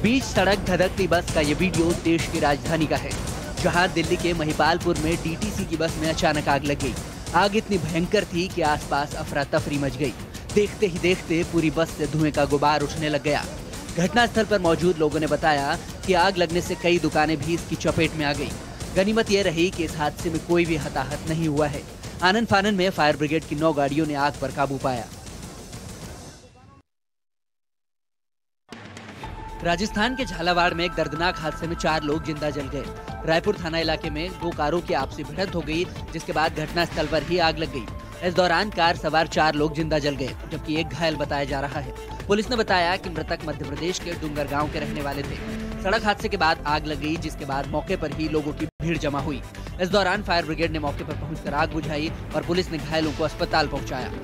बीच सड़क धधकती बस का ये वीडियो देश की राजधानी का है, जहां दिल्ली के महिपालपुर में डीटीसी की बस में अचानक आग लग गई। आग इतनी भयंकर थी कि आसपास अफरा तफरी मच गई। देखते ही देखते पूरी बस से धुएं का गुबार उठने लग गया। घटनास्थल पर मौजूद लोगों ने बताया कि आग लगने से कई दुकानें भी इसकी चपेट में आ गई। गनीमत यह रही कि इस हादसे में कोई भी हताहत नहीं हुआ है। आनन फानन में फायर ब्रिगेड की 9 गाड़ियों ने आग पर काबू पाया। राजस्थान के झालावाड़ में एक दर्दनाक हादसे में 4 लोग जिंदा जल गए। रायपुर थाना इलाके में 2 कारों की आपसी भिड़ंत हो गई, जिसके बाद घटनास्थल पर ही आग लग गई। इस दौरान कार सवार 4 लोग जिंदा जल गए, जबकि एक घायल बताया जा रहा है। पुलिस ने बताया कि मृतक मध्य प्रदेश के डूंगर गांव के रहने वाले थे। सड़क हादसे के बाद आग लग गई, जिसके बाद मौके पर ही लोगों की भीड़ जमा हुई। इस दौरान फायर ब्रिगेड ने मौके पर पहुंचकर आग बुझाई और पुलिस ने घायलों को अस्पताल पहुंचाया।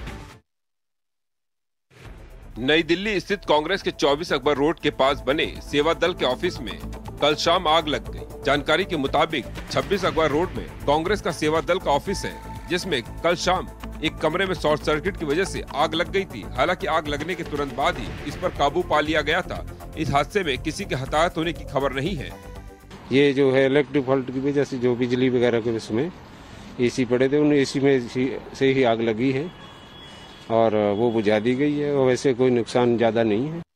नई दिल्ली स्थित कांग्रेस के 24 अकबर रोड के पास बने सेवा दल के ऑफिस में कल शाम आग लग गई। जानकारी के मुताबिक 26 अकबर रोड में कांग्रेस का सेवा दल का ऑफिस है, जिसमें कल शाम एक कमरे में शॉर्ट सर्किट की वजह से आग लग गई थी। हालांकि आग लगने के तुरंत बाद ही इस पर काबू पा लिया गया था। इस हादसे में किसी के हताहत होने की खबर नहीं है। ये जो है इलेक्ट्रिक फॉल्ट की वजह से जो बिजली वगैरह के उसमें एसी पड़े थे, उन एसी में से ही आग लगी है और वो बुझा दी गई है। और वैसे कोई नुकसान ज्यादा नहीं है।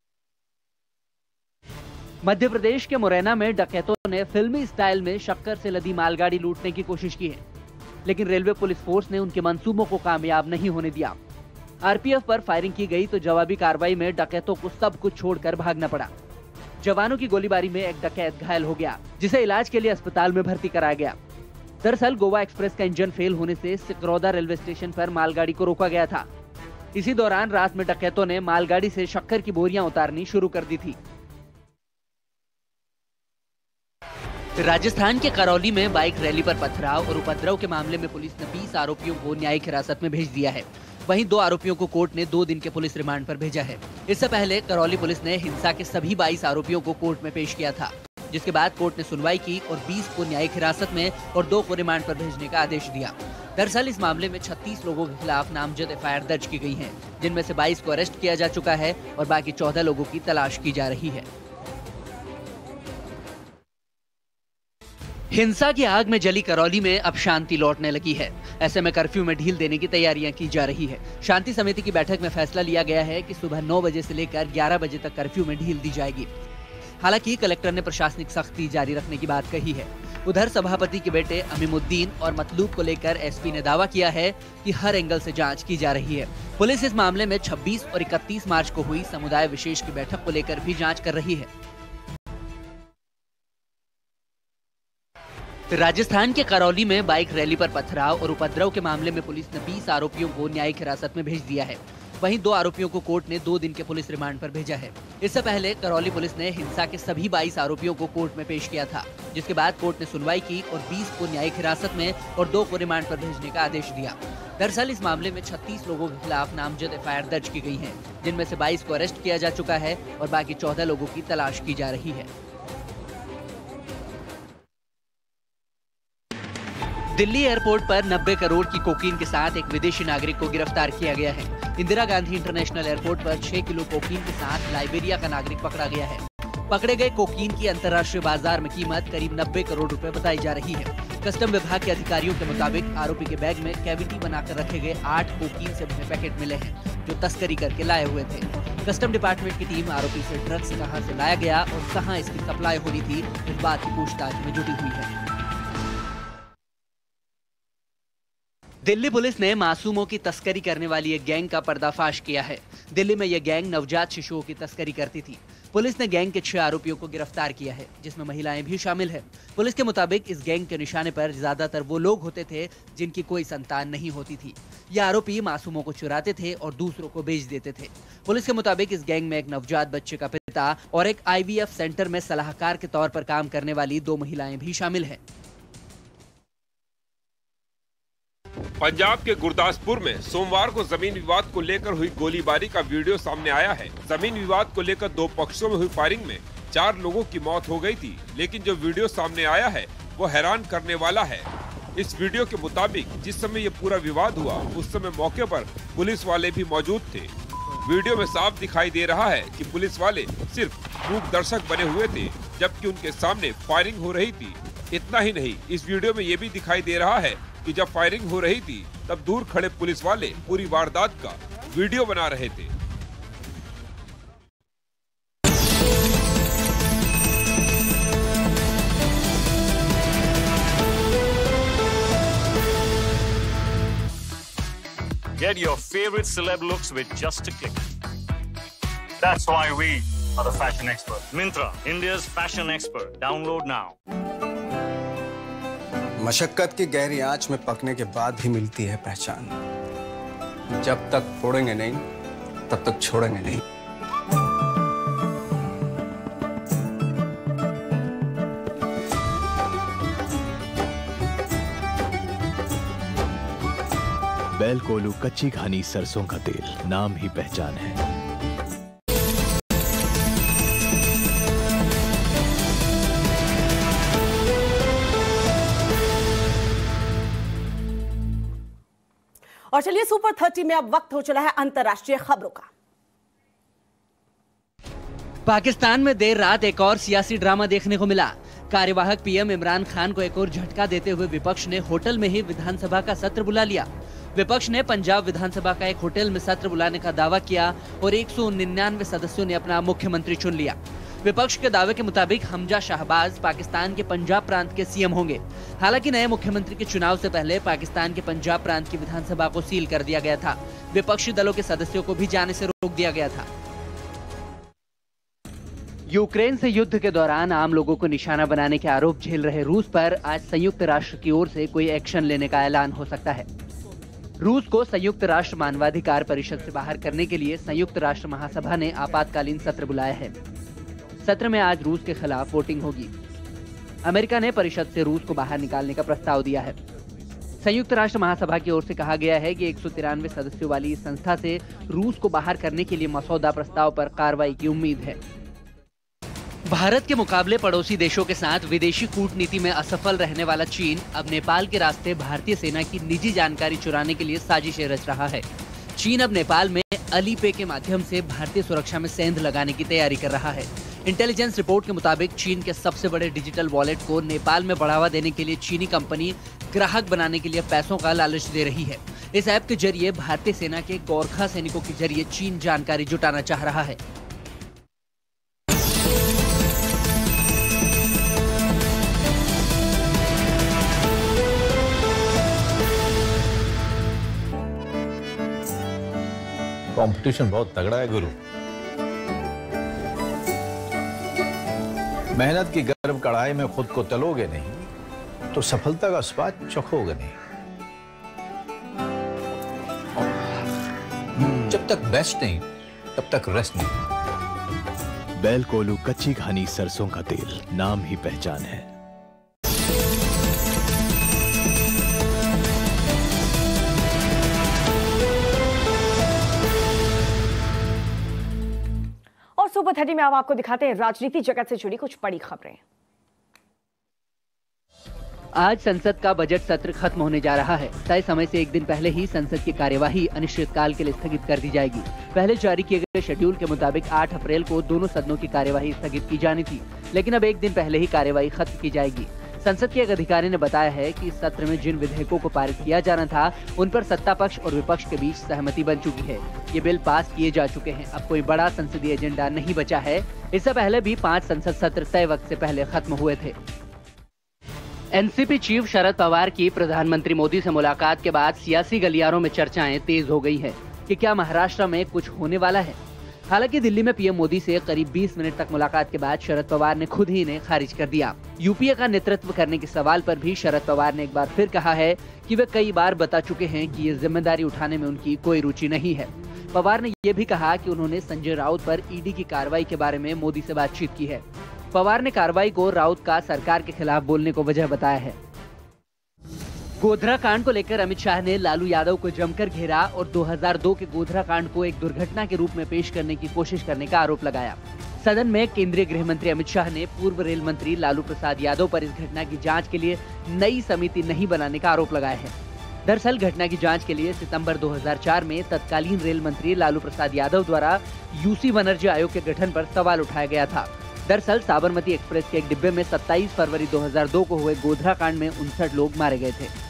मध्य प्रदेश के मुरैना में डकैतों ने फिल्मी स्टाइल में शक्कर से लदी मालगाड़ी लूटने की कोशिश की है, लेकिन रेलवे पुलिस फोर्स ने उनके मंसूबों को कामयाब नहीं होने दिया। आरपीएफ पर फायरिंग की गई तो जवाबी कार्रवाई में डकैतों को सब कुछ छोड़कर भागना पड़ा। जवानों की गोलीबारी में एक डकैत घायल हो गया, जिसे इलाज के लिए अस्पताल में भर्ती कराया गया। दरअसल गोवा एक्सप्रेस का इंजन फेल होने से सिकरौदा रेलवे स्टेशन पर मालगाड़ी को रोका गया था। इसी दौरान रात में डकैतों ने मालगाड़ी से शक्कर की बोरियां उतारनी शुरू कर दी थी। राजस्थान के करौली में बाइक रैली पर पथराव और उपद्रव के मामले में पुलिस ने 20 आरोपियों को न्यायिक हिरासत में भेज दिया है। वहीं 2 आरोपियों को कोर्ट ने 2 दिन के पुलिस रिमांड पर भेजा है। इससे पहले करौली पुलिस ने हिंसा के सभी 22 आरोपियों को कोर्ट में पेश किया था, जिसके बाद कोर्ट ने सुनवाई की और 20 को न्यायिक हिरासत में और 2 को रिमांड पर भेजने का आदेश दिया। दरअसल इस मामले में 36 लोगों के खिलाफ नामजद एफआईआर दर्ज की गई है, जिनमें से 22 को अरेस्ट किया जा चुका है और बाकी 14 लोगों की तलाश की जा रही है। हिंसा की आग में जली करौली में अब शांति लौटने लगी है। ऐसे में कर्फ्यू में ढील देने की तैयारियां की जा रही है। शांति समिति की बैठक में फैसला लिया गया है कि सुबह 9 बजे से लेकर 11 बजे तक कर्फ्यू में ढील दी जाएगी। हालांकि कलेक्टर ने प्रशासनिक सख्ती जारी रखने की बात कही है। उधर सभापति के बेटे अमीमुद्दीन और मतलूब को लेकर एसपी ने दावा किया है कि हर एंगल से जांच की जा रही है। पुलिस इस मामले में 26 और 31 मार्च को हुई समुदाय विशेष की बैठक को लेकर भी जांच कर रही है। राजस्थान के करौली में बाइक रैली पर पथराव और उपद्रव के मामले में पुलिस ने 20 आरोपियों को न्यायिक हिरासत में भेज दिया है। वहीं 2 आरोपियों को कोर्ट ने 2 दिन के पुलिस रिमांड पर भेजा है। इससे पहले करौली पुलिस ने हिंसा के सभी 22 आरोपियों को कोर्ट में पेश किया था, जिसके बाद कोर्ट ने सुनवाई की और 20 को न्यायिक हिरासत में और 2 को रिमांड पर भेजने का आदेश दिया। दरअसल इस मामले में 36 लोगों के खिलाफ नामजद एफआईआर दर्ज की गई है, जिनमें से 22 को अरेस्ट किया जा चुका है और बाकी 14 लोगों की तलाश की जा रही है। दिल्ली एयरपोर्ट पर 90 करोड़ की कोकीन के साथ एक विदेशी नागरिक को गिरफ्तार किया गया है। इंदिरा गांधी इंटरनेशनल एयरपोर्ट पर 6 किलो कोकीन के साथ लाइबेरिया का नागरिक पकड़ा गया है। पकड़े गए कोकीन की अंतर्राष्ट्रीय बाजार में कीमत करीब 90 करोड़ रुपए बताई जा रही है। कस्टम विभाग के अधिकारियों के मुताबिक आरोपी के बैग में कैविटी बनाकर रखे गए 8 कोकीन से भरे पैकेट मिले हैं, जो तस्करी करके लाए हुए थे। कस्टम डिपार्टमेंट की टीम आरोपी से ड्रग्स कहां से लाया गया और कहां इसकी सप्लाई हो रही थी, इस बात की पूछताछ में जुटी हुई है। दिल्ली पुलिस ने मासूमों की तस्करी करने वाली एक गैंग का पर्दाफाश किया है। दिल्ली में यह गैंग नवजात शिशुओं की तस्करी करती थी। पुलिस ने गैंग के 6 आरोपियों को गिरफ्तार किया है, जिसमें महिलाएं भी शामिल है। पुलिस के मुताबिक इस गैंग के निशाने पर ज्यादातर वो लोग होते थे जिनकी कोई संतान नहीं होती थी। ये आरोपी मासूमों को चुराते थे और दूसरों को बेच देते थे। पुलिस के मुताबिक इस गैंग में एक नवजात बच्चे का पिता और एक IVF सेंटर में सलाहकार के तौर पर काम करने वाली 2 महिलाएं भी शामिल है। पंजाब के गुरदासपुर में सोमवार को जमीन विवाद को लेकर हुई गोलीबारी का वीडियो सामने आया है। जमीन विवाद को लेकर 2 पक्षों में हुई फायरिंग में 4 लोगों की मौत हो गई थी, लेकिन जो वीडियो सामने आया है वो हैरान करने वाला है। इस वीडियो के मुताबिक जिस समय ये पूरा विवाद हुआ, उस समय मौके पर पुलिस वाले भी मौजूद थे। वीडियो में साफ दिखाई दे रहा है कि पुलिस वाले सिर्फ मूक दर्शक बने हुए थे, जबकि उनके सामने फायरिंग हो रही थी। इतना ही नहीं, इस वीडियो में ये भी दिखाई दे रहा है कि जब फायरिंग हो रही थी तब दूर खड़े पुलिस वाले पूरी वारदात का वीडियो बना रहे थे। Get your favorite celeb looks with just a click. That's why we are the fashion expert. Myntra, India's fashion expert. Download now. मशक्कत की गहरी आंच में पकने के बाद ही मिलती है पहचान। जब तक फोड़ेंगे नहीं, तब तक छोड़ेंगे नहीं। बैल कोलू कच्ची घानी सरसों का तेल, नाम ही पहचान है। और चलिए सुपर 30 में अब वक्त हो चला है अंतर्राष्ट्रीय खबरों का। पाकिस्तान में देर रात एक और सियासी ड्रामा देखने को मिला। कार्यवाहक पीएम इमरान खान को एक और झटका देते हुए विपक्ष ने होटल में ही विधानसभा का सत्र बुला लिया। विपक्ष ने पंजाब विधानसभा का एक होटल में सत्र बुलाने का दावा किया और 199 सदस्यों ने अपना मुख्यमंत्री चुन लिया। विपक्ष के दावे के मुताबिक हमजा शाहबाज पाकिस्तान के पंजाब प्रांत के सीएम होंगे। हालांकि नए मुख्यमंत्री के चुनाव से पहले पाकिस्तान के पंजाब प्रांत की विधानसभा को सील कर दिया गया था। विपक्षी दलों के सदस्यों को भी जाने से रोक दिया गया था। यूक्रेन से युद्ध के दौरान आम लोगों को निशाना बनाने के आरोप झेल रहे रूस पर आज संयुक्त राष्ट्र की ओर से कोई एक्शन लेने का ऐलान हो सकता है। रूस को संयुक्त राष्ट्र मानवाधिकार परिषद से बाहर करने के लिए संयुक्त राष्ट्र महासभा ने आपातकालीन सत्र बुलाया है। सत्र में आज रूस के खिलाफ वोटिंग होगी। अमेरिका ने परिषद से रूस को बाहर निकालने का प्रस्ताव दिया है। संयुक्त राष्ट्र महासभा की ओर से कहा गया है कि 193 सदस्यों वाली इस संस्था से रूस को बाहर करने के लिए मसौदा प्रस्ताव पर कार्रवाई की उम्मीद है। भारत के मुकाबले पड़ोसी देशों के साथ विदेशी कूटनीति में असफल रहने वाला चीन अब नेपाल के रास्ते भारतीय सेना की निजी जानकारी चुराने के लिए साजिशें रच रहा है। चीन अब नेपाल में अलीपे के माध्यम से भारतीय सुरक्षा में सेंध लगाने की तैयारी कर रहा है। इंटेलिजेंस रिपोर्ट के मुताबिक चीन के सबसे बड़े डिजिटल वॉलेट को नेपाल में बढ़ावा देने के लिए चीनी कंपनी ग्राहक बनाने के लिए पैसों का लालच दे रही है। इस ऐप के जरिए भारतीय सेना के गोरखा सैनिकों के जरिए चीन जानकारी जुटाना चाह रहा है। कंपटीशन बहुत तगड़ा है गुरु। मेहनत की गर्म कढ़ाई में खुद को तलोगे नहीं तो सफलता का स्वाद चखोगे नहीं। जब तक बेस्ट नहीं तब तक रेस्ट नहीं। बैल कोलू कच्ची घानी सरसों का तेल, नाम ही पहचान है। और सुपर 30 में अब आपको दिखाते हैं राजनीति जगत से जुड़ी कुछ बड़ी खबरें। आज संसद का बजट सत्र खत्म होने जा रहा है। तय समय से एक दिन पहले ही संसद की कार्यवाही अनिश्चितकाल के लिए स्थगित कर दी जाएगी। पहले जारी किए गए शेड्यूल के मुताबिक 8 अप्रैल को दोनों सदनों की कार्यवाही स्थगित की जानी थी, लेकिन अब एक दिन पहले ही कार्यवाही खत्म की जाएगी। संसद के एक अधिकारी ने बताया है कि इस सत्र में जिन विधेयकों को पारित किया जाना था उन पर सत्ता पक्ष और विपक्ष के बीच सहमति बन चुकी है। ये बिल पास किए जा चुके हैं। अब कोई बड़ा संसदीय एजेंडा नहीं बचा है। इससे पहले भी 5 संसद सत्र तय वक्त से पहले खत्म हुए थे। एनसीपी चीफ शरद पवार की प्रधानमंत्री मोदी से मुलाकात के बाद सियासी गलियारों में चर्चाएं तेज हो गई है कि क्या महाराष्ट्र में कुछ होने वाला है। हालांकि दिल्ली में पीएम मोदी से करीब 20 मिनट तक मुलाकात के बाद शरद पवार ने खुद ही इन्हें खारिज कर दिया। यूपीए का नेतृत्व करने के सवाल पर भी शरद पवार ने एक बार फिर कहा है कि वे कई बार बता चुके हैं कि ये जिम्मेदारी उठाने में उनकी कोई रुचि नहीं है। पवार ने ये भी कहा कि उन्होंने संजय राउत पर ईडी की कार्रवाई के बारे में मोदी से बातचीत की है। पवार ने कार्रवाई को राउत का सरकार के खिलाफ बोलने को वजह बताया है। गोधरा कांड को लेकर अमित शाह ने लालू यादव को जमकर घेरा और 2002 के गोधरा कांड को एक दुर्घटना के रूप में पेश करने की कोशिश करने का आरोप लगाया। सदन में केंद्रीय गृह मंत्री अमित शाह ने पूर्व रेल मंत्री लालू प्रसाद यादव पर इस घटना की जांच के लिए नई समिति नहीं बनाने का आरोप लगाया है। दरअसल घटना की जांच के लिए सितंबर 2004 में तत्कालीन रेल मंत्री लालू प्रसाद यादव द्वारा यूसी बनर्जी आयोग के गठन पर सवाल उठाया गया था। दरअसल साबरमती एक्सप्रेस के एक डिब्बे में 27 फरवरी 2002 को हुए गोधरा कांड में 59 लोग मारे गए थे।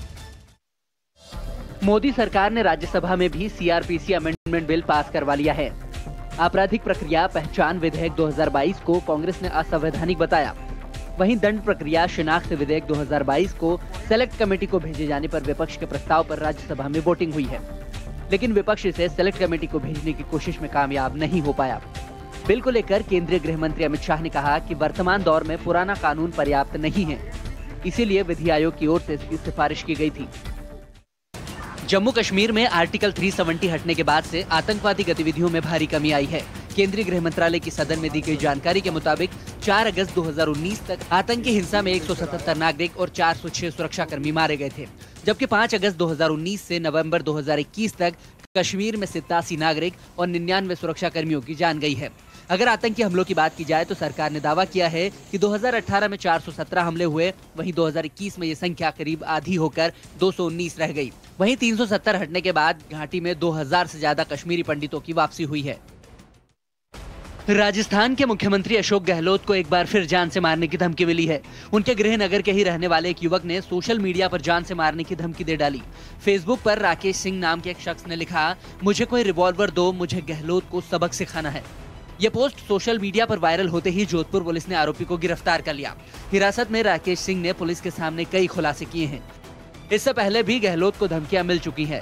मोदी सरकार ने राज्यसभा में भी सीआरपीसी अमेंडमेंट बिल पास करवा लिया है। आपराधिक प्रक्रिया पहचान विधेयक 2022 को कांग्रेस ने असंवैधानिक बताया। वहीं दंड प्रक्रिया शिनाख्त विधेयक 2022 को सेलेक्ट कमेटी को भेजे जाने पर विपक्ष के प्रस्ताव पर राज्यसभा में वोटिंग हुई है, लेकिन विपक्ष इसे सेलेक्ट कमेटी को भेजने की कोशिश में कामयाब नहीं हो पाया। बिल को लेकर केंद्रीय गृह मंत्री अमित शाह ने कहा कि वर्तमान दौर में पुराना कानून पर्याप्त नहीं है, इसीलिए विधि आयोग की ओर से इसकी सिफारिश की गई थी। जम्मू कश्मीर में आर्टिकल 370 हटने के बाद से आतंकवादी गतिविधियों में भारी कमी आई है। केंद्रीय गृह मंत्रालय की सदन में दी गई जानकारी के मुताबिक 4 अगस्त 2019 तक आतंकी हिंसा में 177 नागरिक और 406 सुरक्षाकर्मी मारे गए थे, जबकि 5 अगस्त 2019 से नवंबर 2021 तक कश्मीर में 87 नागरिक और 99 सुरक्षाकर्मियों की जान गई है। अगर आतंकी हमलों की बात की जाए तो सरकार ने दावा किया है कि 2018 में 417 हमले हुए, वहीं 2021 में ये संख्या करीब आधी होकर 219 रह गई। वहीं 370 हटने के बाद घाटी में 2000 से ज्यादा कश्मीरी पंडितों की वापसी हुई है। राजस्थान के मुख्यमंत्री अशोक गहलोत को एक बार फिर जान से मारने की धमकी मिली है। उनके गृह नगर के ही रहने वाले एक युवक ने सोशल मीडिया पर जान से मारने की धमकी दे डाली। फेसबुक पर राकेश सिंह नाम के एक शख्स ने लिखा, मुझे कोई रिवॉल्वर दो, मुझे गहलोत को सबक सिखाना है। यह पोस्ट सोशल मीडिया पर वायरल होते ही जोधपुर पुलिस ने आरोपी को गिरफ्तार कर लिया। हिरासत में राकेश सिंह ने पुलिस के सामने कई खुलासे किए हैं। इससे पहले भी गहलोत को धमकियां मिल चुकी हैं।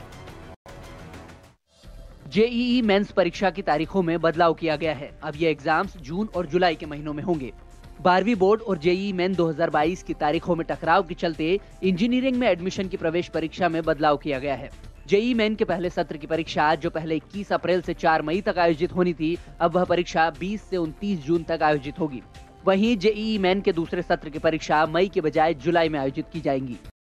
जेईई मेंस परीक्षा की तारीखों में बदलाव किया गया है। अब ये एग्जाम्स जून और जुलाई के महीनों में होंगे। 12वीं बोर्ड और जेईई मेन 2022 की तारीखों में टकराव के चलते इंजीनियरिंग में एडमिशन की प्रवेश परीक्षा में बदलाव किया गया है। जेईई मेन के पहले सत्र की परीक्षा जो पहले 21 अप्रैल से 4 मई तक आयोजित होनी थी, अब वह परीक्षा 20 से 29 जून तक आयोजित होगी। वहीं जेईई मेन के दूसरे सत्र की परीक्षा मई के बजाय जुलाई में आयोजित की जाएंगी।